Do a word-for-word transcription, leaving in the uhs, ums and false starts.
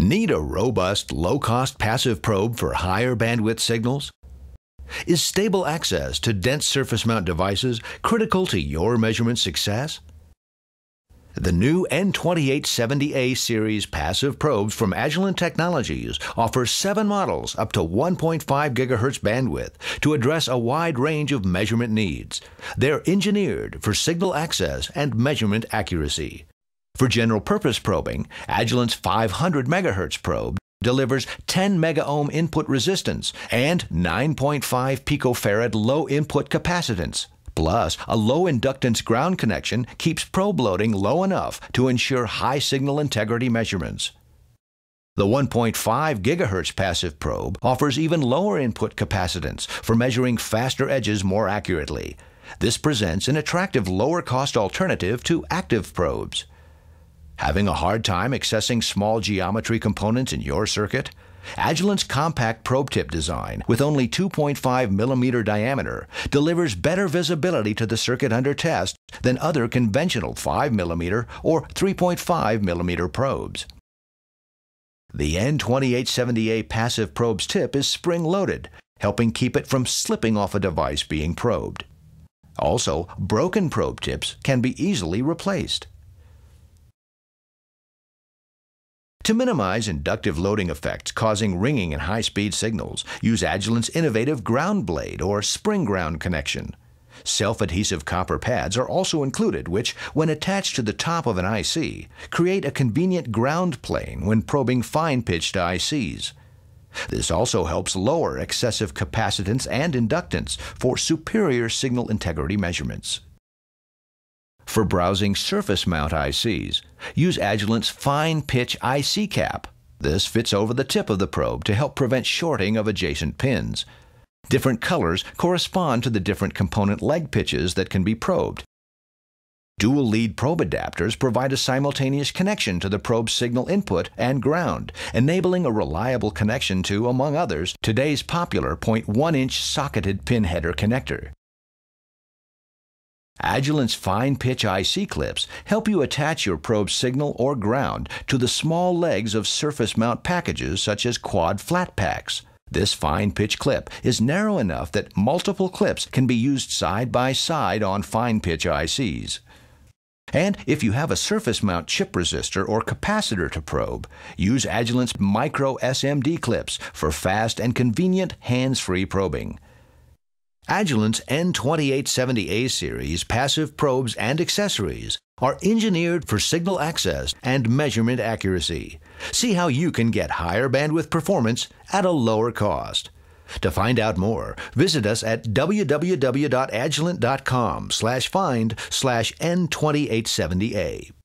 Need a robust, low-cost passive probe for higher bandwidth signals? Is stable access to dense surface mount devices critical to your measurement success? The new N twenty-eight seventy A Series passive probes from Keysight Technologies offer seven models up to one point five gigahertz bandwidth to address a wide range of measurement needs. They're engineered for signal access and measurement accuracy. For general purpose probing, Keysight's five hundred megahertz probe delivers ten megaohm input resistance and nine point five picofarad low input capacitance. Plus, a low inductance ground connection keeps probe loading low enough to ensure high signal integrity measurements. The one point five gigahertz passive probe offers even lower input capacitance for measuring faster edges more accurately. This presents an attractive lower-cost alternative to active probes. Having a hard time accessing small geometry components in your circuit? Keysight's compact probe tip design with only two point five millimeter diameter delivers better visibility to the circuit under test than other conventional five millimeter or three point five millimeter probes. The N twenty-eight seventy A passive probe's tip is spring-loaded, helping keep it from slipping off a device being probed. Also, broken probe tips can be easily replaced. To minimize inductive loading effects causing ringing in high-speed signals, use Keysight's innovative ground blade or spring ground connection. Self-adhesive copper pads are also included which, when attached to the top of an I C, create a convenient ground plane when probing fine-pitched I Cs. This also helps lower excessive capacitance and inductance for superior signal integrity measurements. For browsing surface mount I Cs, use Keysight's fine pitch I C cap. This fits over the tip of the probe to help prevent shorting of adjacent pins. Different colors correspond to the different component leg pitches that can be probed. Dual lead probe adapters provide a simultaneous connection to the probe's signal input and ground, enabling a reliable connection to, among others, today's popular zero point one inch socketed pin header connector. Keysight's fine pitch I C clips help you attach your probe signal or ground to the small legs of surface mount packages such as quad flat packs. This fine pitch clip is narrow enough that multiple clips can be used side by side on fine pitch I Cs. And if you have a surface mount chip resistor or capacitor to probe, use Keysight's micro S M D clips for fast and convenient hands-free probing. Keysight's N twenty-eight seventy A Series passive probes and accessories are engineered for signal access and measurement accuracy. See how you can get higher bandwidth performance at a lower cost. To find out more, visit us at w w w dot agilent dot com slash find slash N twenty-eight seventy A.